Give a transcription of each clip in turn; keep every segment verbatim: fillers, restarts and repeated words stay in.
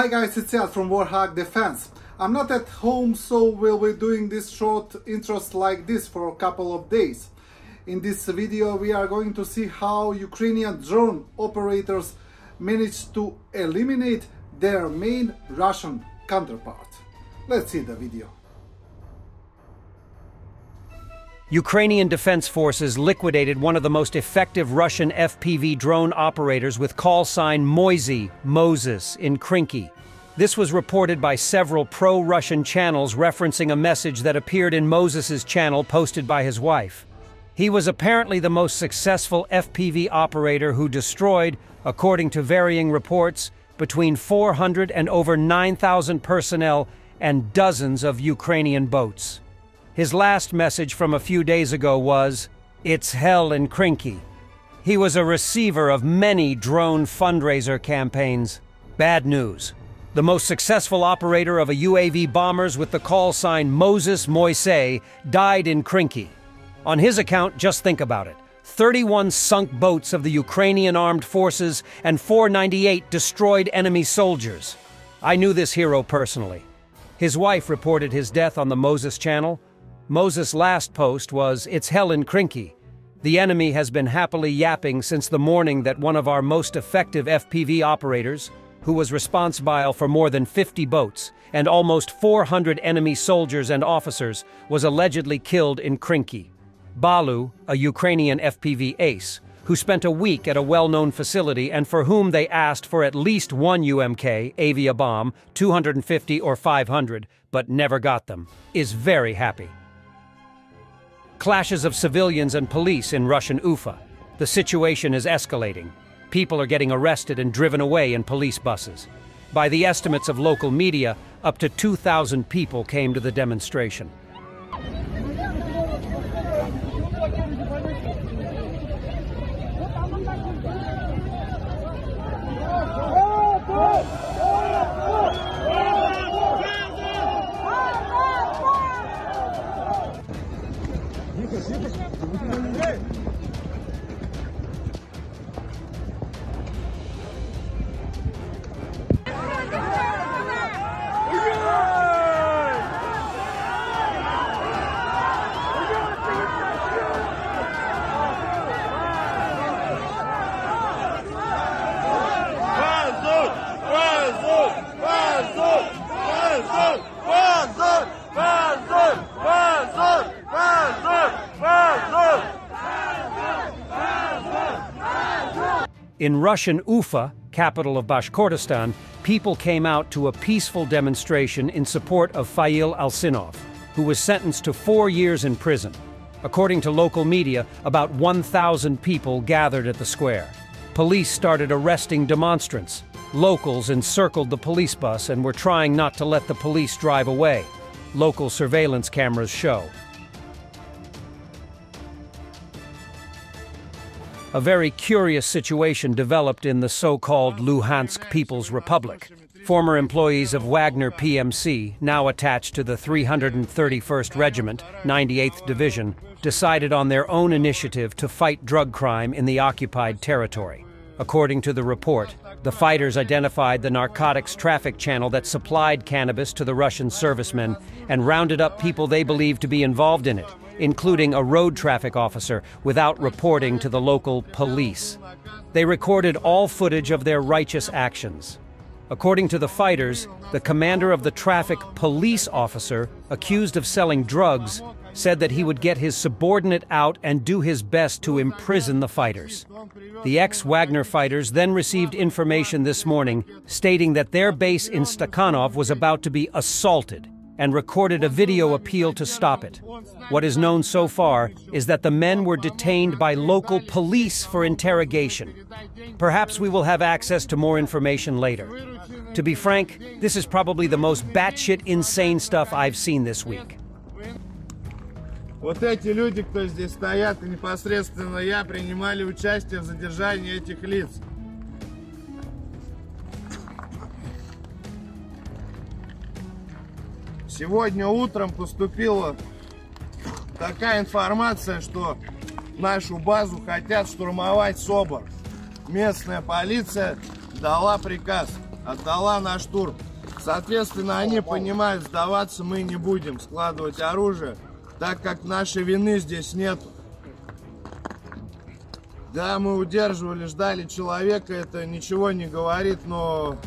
Hi guys, it's Ed from Warhawk Defense. I'm not at home, so we'll be doing this short intros like this for a couple of days. In this video we are going to see how Ukrainian drone operators managed to eliminate their main Russian counterpart. Let's see the video. Ukrainian Defense Forces liquidated one of the most effective Russian F P V drone operators with call sign Moisey, Moses, in Krinky. This was reported by several pro-Russian channels referencing a message that appeared in Moses's channel posted by his wife. He was apparently the most successful F P V operator who destroyed, according to varying reports, between four hundred and over nine thousand personnel and dozens of Ukrainian boats. His last message from a few days ago was, "It's hell in Krinky." He was a receiver of many drone fundraiser campaigns. Bad news. The most successful operator of a U A V bombers with the call sign Moses Moisey died in Krinky. On his account, just think about it. thirty-one sunk boats of the Ukrainian armed forces and four hundred ninety-eight destroyed enemy soldiers. I knew this hero personally. His wife reported his death on the Moses channel. Moses' last post was, "It's hell in Krinky." The enemy has been happily yapping since the morning that one of our most effective F P V operators, who was responsible for more than fifty boats and almost four hundred enemy soldiers and officers, was allegedly killed in Krinky. Balu, a Ukrainian F P V ace, who spent a week at a well-known facility and for whom they asked for at least one U M K, Avia bomb, two hundred fifty or five hundred, but never got them, is very happy. Clashes of civilians and police in Russian Ufa. The situation is escalating. People are getting arrested and driven away in police buses. By the estimates of local media, up to two thousand people came to the demonstration. In Russian Ufa, capital of Bashkortostan, people came out to a peaceful demonstration in support of Fail Alsinov, who was sentenced to four years in prison. According to local media, about one thousand people gathered at the square. Police started arresting demonstrants. Locals encircled the police bus and were trying not to let the police drive away. Local surveillance cameras show. A very curious situation developed in the so-called Luhansk People's Republic. Former employees of Wagner P M C, now attached to the three hundred thirty-first Regiment, ninety-eighth Division, decided on their own initiative to fight drug crime in the occupied territory. According to the report, the fighters identified the narcotics traffic channel that supplied cannabis to the Russian servicemen and rounded up people they believed to be involved in it, including a road traffic officer, without reporting to the local police. They recorded all footage of their righteous actions. According to the fighters, the commander of the traffic police officer, accused of selling drugs, said that he would get his subordinate out and do his best to imprison the fighters. The ex-Wagner fighters then received information this morning stating that their base in Stakhanov was about to be assaulted, and recorded a video appeal to stop it. What is known so far is that the men were detained by local police for interrogation. Perhaps we will have access to more information later. To be frank, this is probably the most batshit insane stuff I've seen this week. Вот эти люди, кто здесь стоят, и непосредственно я, принимали участие в задержании этих лиц. Сегодня утром поступила такая информация, что нашу базу хотят штурмовать СОБР. Местная полиция дала приказ отдала наш штурм. Соответственно, они понимают, сдаваться мы не будем, складывать оружие, так как нашей вины здесь нет. Да, мы удерживали, ждали человека, это ничего не говорит, но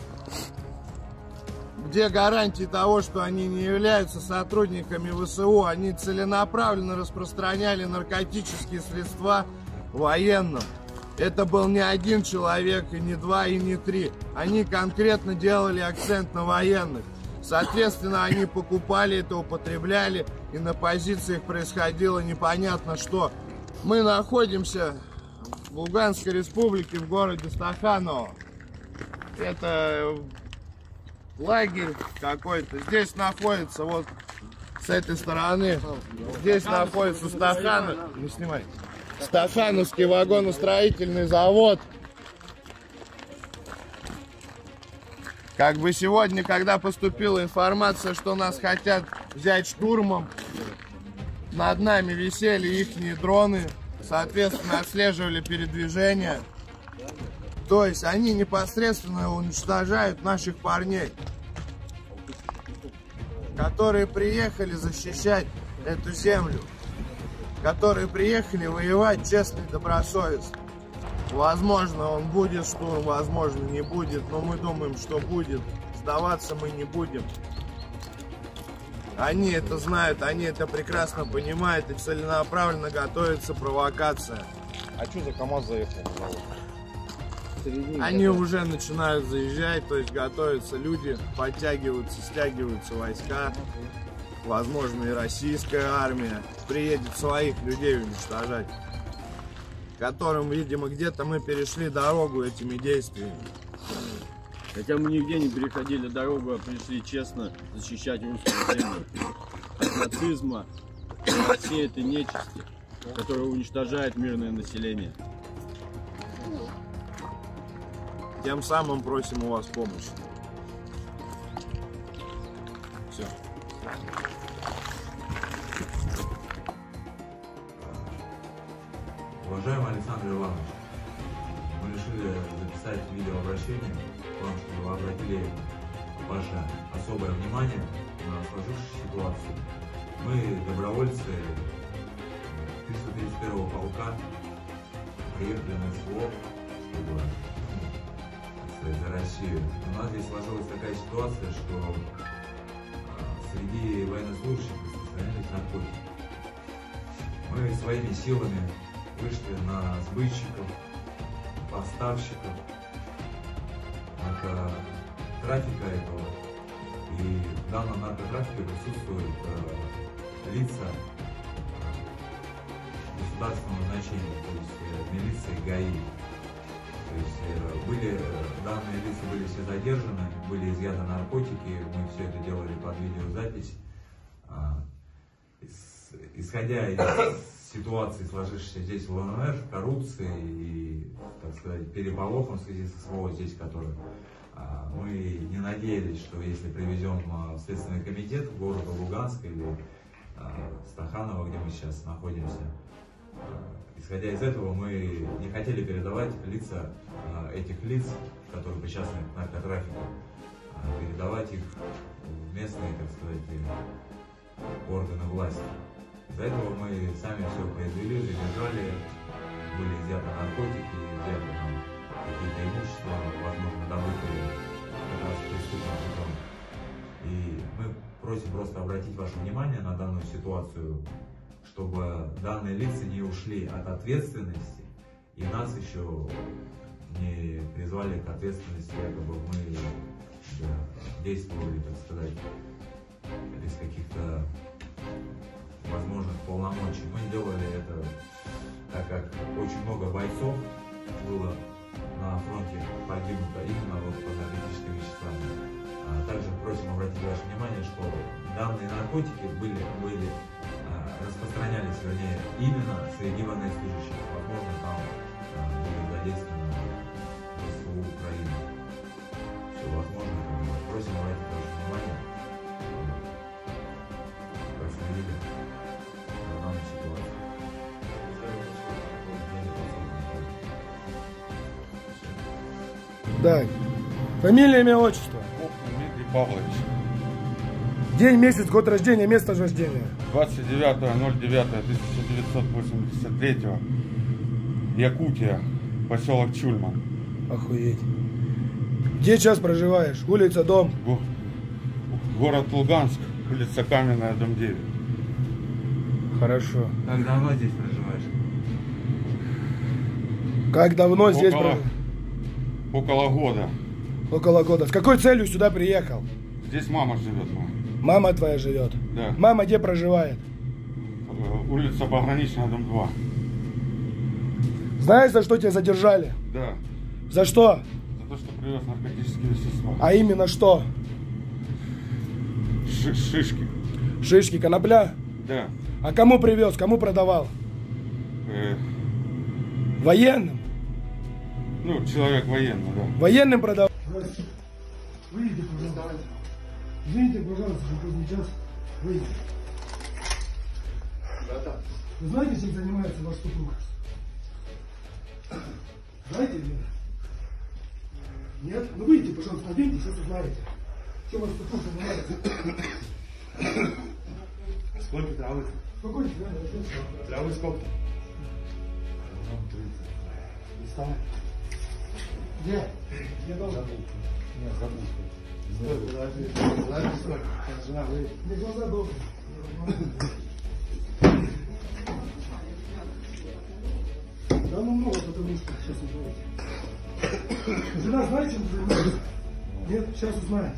где гарантии того, что они не являются сотрудниками ВСУ? Они целенаправленно распространяли наркотические средства военным. Это был не один человек, и не два, и не три. Они конкретно делали акцент на военных. Соответственно, они покупали это, употребляли, и на позициях происходило непонятно что. Мы находимся в Луганской республике, в городе Стаханово. Это лагерь какой-то. Здесь находится, вот с этой стороны, здесь находится Стаханов. Не снимай. Стахановский вагоностроительный завод. Как бы сегодня, когда поступила информация, что нас хотят взять штурмом, над нами висели ихние дроны, соответственно, отслеживали передвижение. То есть они непосредственно уничтожают наших парней, которые приехали защищать эту землю, которые приехали воевать честно и добросовестно. Возможно, он будет штурм, возможно, не будет, но мы думаем, что будет. Сдаваться мы не будем. Они это знают, они это прекрасно понимают, и целенаправленно готовится провокация. А что за КамАЗ заехал? Они уже начинают заезжать, то есть готовятся люди, подтягиваются, стягиваются войска. Возможно, и российская армия приедет своих людей уничтожать, которым, видимо, где-то мы перешли дорогу этими действиями. Хотя мы нигде не переходили дорогу, а пришли честно защищать русскую землю от нацизма, от всей этой нечисти, которая уничтожает мирное население. Тем самым просим у вас помощи. Все. Уважаемый Александр Иванович, мы решили записать видеообращение к вам, чтобы вы обратили ваше особое внимание на сложившуюся ситуацию. Мы, добровольцы триста тридцать первого полка, приехали на СВО, чтобы, так сказать, за Россию. У нас здесь сложилась такая ситуация, что среди военнослужащих распространялись наркотики. Мы своими силами вышли на сбытчиков, поставщиков наркотрафика этого. И в данном наркотрафике присутствуют э, лица э, государственного значения, то есть э, милиция и ГАИ. То есть э, были, э, данные лица были все задержаны, были изъяты наркотики, мы все это делали под видеозапись. Э, ис, исходя из ситуации, сложившейся здесь в ЛНР, коррупции и, так сказать, переполохом в связи со СВО здесь, который а, мы не надеялись, что если привезем а, в Следственный комитет города Луганска или а, Стаханова, где мы сейчас находимся, а, исходя из этого, мы не хотели передавать лица а, этих лиц, которые причастны к наркотрафику, а, передавать их в местные, так сказать, органы власти. Из-за этого мы сами все произвели, задержали, были изъяты наркотики, изъяты нам какие-то имущества, возможно, добытые как раз преступным путем. И мы просим просто обратить ваше внимание на данную ситуацию, чтобы данные лица не ушли от ответственности и нас еще не призвали к ответственности, якобы мы да, действовали, так сказать, без каких-то возможных полномочий. Мы делали это, так как очень много бойцов было на фронте погибнуто именно вот под наркотическими веществами. А также просим обратить ваше внимание, что данные наркотики были, были а, распространялись, вернее, именно среди военнослужащих. Возможно, там а, были задействованы ВСУ Украины. Все возможно. Просим обратить ваше внимание. Проследили. Да. Фамилия, имя, отчество. Дмитрий Павлович. День, месяц, год рождения, место рождения. двадцать девятое ноль девятое тысяча девятьсот восемьдесят третьего. Якутия. Поселок Чульман. Охуеть. Где сейчас проживаешь? Улица, дом? Го город Луганск. Улица Каменная, дом девять. Хорошо. Как давно здесь проживаешь? Как давно здесь Около, проживаешь? около года. Около года. С какой целью сюда приехал? Здесь мама живет моя. Мама твоя живет? Да. Мама где проживает? Улица Пограничная, дом два. Знаешь, за что тебя задержали? Да. За что? За то, что привез наркотические вещества. А именно что? Ши шишки. Шишки, конопля? Да. А кому привез, кому продавал? Э Военным? ну, человек военный, да. Военным продавал? Выйди, пожалуйста. Извините, пожалуйста, что поздний час. Выйди. Вы знаете, чем занимается ваш супруг? Знаете или нет? Нет? Ну выйдите, пожалуйста, наденьте, сейчас узнаете. Чем ваш супруг занимается? Сколько травы? Спокойно, да, Травы сколько? Вставай. Где? Где должен? Нет, забыл. Подожди, подожди, сколько? Жена, вы... Мне глаза добрые. Да ну много, потому что сейчас узнаете. Жена знает, чем ты занимаешься? Нет, сейчас узнает.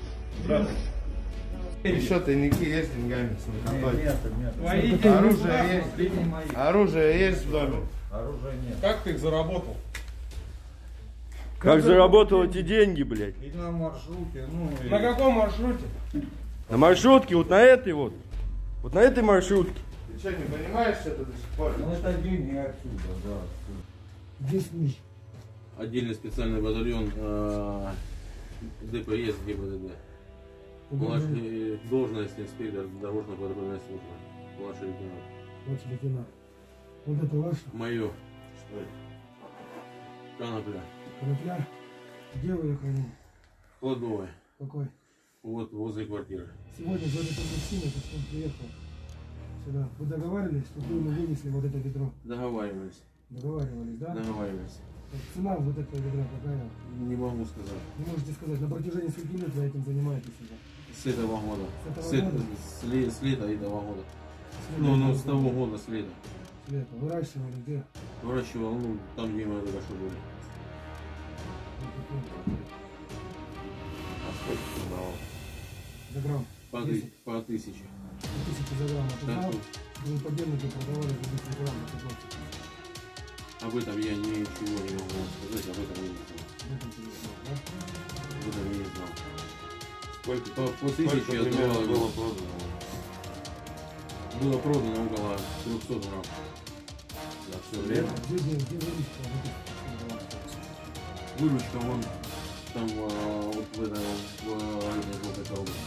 Еще тайники есть с деньгами, с наркотой? Нет, нет. Оружие есть? Оружие есть в доме? Оружия нет. Как ты их заработал? Как заработал эти деньги, блядь? И на маршруте, ну и... На каком маршруте? На маршрутке, вот на этой вот. Вот на этой маршрутке. Ты что, не понимаешь это до сих пор? Ну это деньги отсюда, да. Где служишь? Отдельный специальный батальон э, ДПС ГИБДД. Младший, должность инспектор дорожно-патрульной службы. Младший лейтенант. Младший лейтенант. Вот это ваше? Мое. Конопля. Конопля? Где вы ее хранили? Кладовая. Какой? Вот возле квартиры. Сегодня за этой причиной, как он приехал сюда. Вы договаривались, чтобы вы ему вынесли вот это ведро? Договаривались. Договаривались, да? Договаривались. Так, цена вот этого ведра какая? Не могу сказать. Не можете сказать, на протяжении скольки лет вы этим занимаетесь уже? С этого года. С С, этого это- года? с ле- с лета этого года. С Ну, ну, лета. с того года, с лета. С лета. Выращивали где? Выращивал, ну, там, где мы только что были. А сколько ты давал? За грамм. По, ты- по тысяче. Тысячи за грамм. А ты Так, знал, вот. вы подельники продавали за десять грамм за пятнадцать. Об этом я ничего не могу вам сказать, об этом я не знал. В этом ты не знал, да? Об этом я не знал. Сколько, По, по сколько тысяче я примерно давал. было продано? Было продано около трехсот грамм. За все время. Где деньги? Где выручка? Вот это. Выручка вон там а, вот в этой в, а, этой желтой коробке.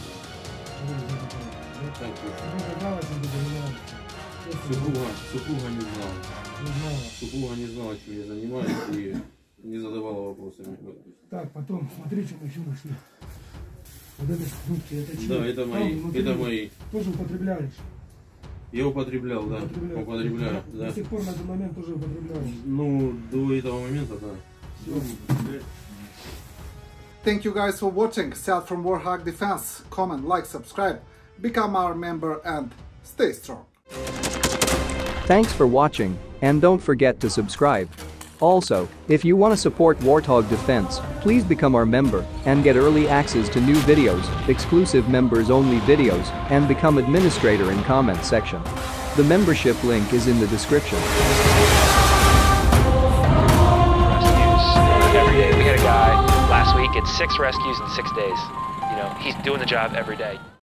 Так точно. Ну, казалось, что ты занимаешься. Супруга, супруга не знала. Не знала. Супруга не знала, чем я занимаюсь и не задавала вопросами. Так, потом, смотри, что мы еще нашли. Вот это скрутки, это чьи? Да, это Там мои, внутри это мои. Тоже употребляешь? Я употреблял, да, Употребляешь. употребляю, До да. сих пор на этот момент тоже употребляешь. Ну, до этого момента, да. Thank you guys for watching. South from Warhawk Defense. Comment, like, subscribe, become our member and stay strong. Thanks for watching, and don't forget to subscribe. Also, if you want to support Warthog Defense, please become our member and get early access to new videos, exclusive members-only videos, and become administrator in comment section. The membership link is in the description. Every day. We had a guy last week, it's six rescues in six days. You know, he's doing the job every day.